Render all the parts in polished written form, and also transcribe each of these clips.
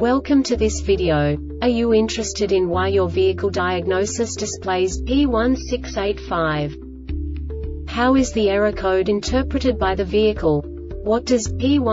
Welcome to this video. Are you interested in why your vehicle diagnosis displays P1685? How is the error code interpreted by the vehicle? What does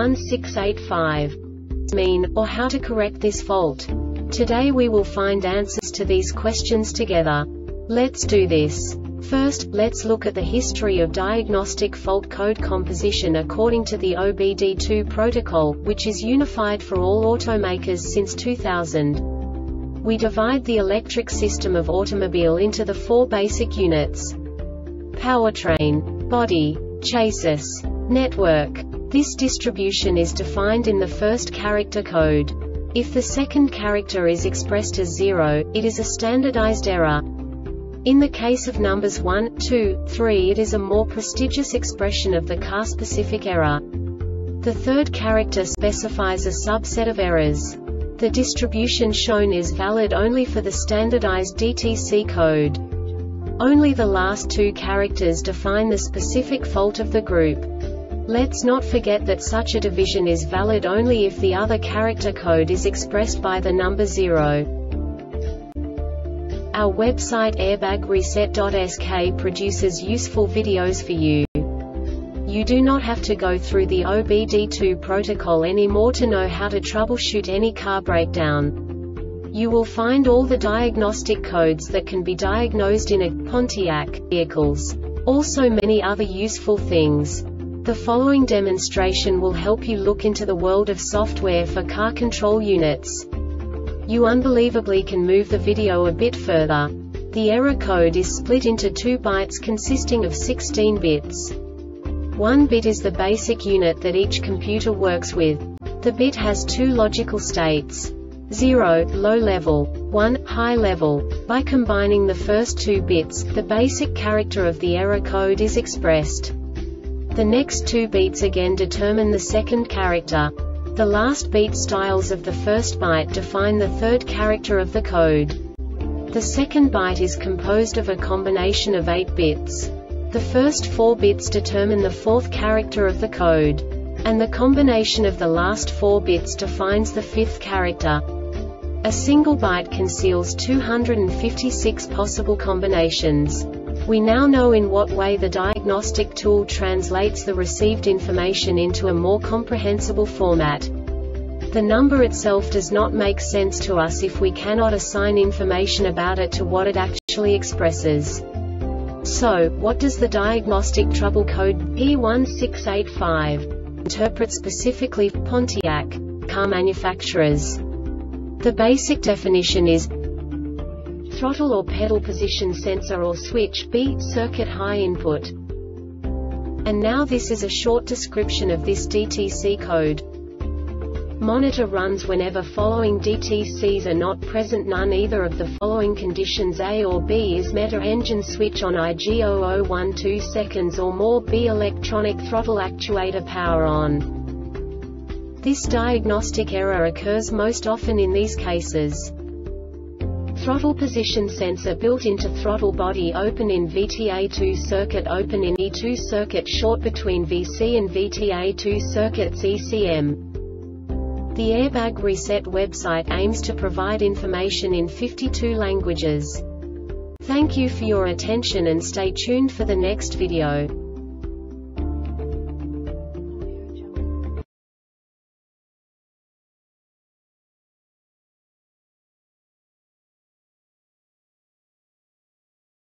P1685 mean, or how to correct this fault? Today we will find answers to these questions together. Let's do this. First, let's look at the history of diagnostic fault code composition according to the OBD2 protocol, which is unified for all automakers since 2000. We divide the electric system of automobile into the four basic units: powertrain, body, chassis, network. This distribution is defined in the first character code. If the second character is expressed as 0, it is a standardized error. In the case of numbers 1, 2, 3, it is a more prestigious expression of the car-specific error. The third character specifies a subset of errors. The distribution shown is valid only for the standardized DTC code. Only the last two characters define the specific fault of the group. Let's not forget that such a division is valid only if the other character code is expressed by the number 0. Our website airbagreset.sk produces useful videos for you. You do not have to go through the OBD2 protocol anymore to know how to troubleshoot any car breakdown. You will find all the diagnostic codes that can be diagnosed in a Pontiac vehicles. Also many other useful things. The following demonstration will help you look into the world of software for car control units. You unbelievably can move the video a bit further. The error code is split into 2 bytes consisting of 16 bits. 1 bit is the basic unit that each computer works with. The bit has 2 logical states: 0, low level, 1, high level. By combining the first 2 bits, the basic character of the error code is expressed. The next 2 beats again determine the second character. The last beat styles of the first byte define the third character of the code. The second byte is composed of a combination of 8 bits. The first 4 bits determine the fourth character of the code. And the combination of the last 4 bits defines the fifth character. A single byte conceals 256 possible combinations. We now know in what way the diagnostic tool translates the received information into a more comprehensible format. The number itself does not make sense to us if we cannot assign information about it to what it actually expresses. So, what does the diagnostic trouble code P1685 interpret specifically for Pontiac car manufacturers? The basic definition is throttle or pedal position sensor or switch, B, circuit high input. And now this is a short description of this DTC code. Monitor runs whenever following DTCs are not present: none either of the following conditions A or B is met: or engine switch on IG0012 seconds or more, B electronic throttle actuator power on. This diagnostic error occurs most often in these cases: throttle position sensor built into throttle body open in VTA2 circuit, open in E2 circuit, short between VC and VTA2 circuits, ECM. The Airbag Reset website aims to provide information in 52 languages. Thank you for your attention and stay tuned for the next video.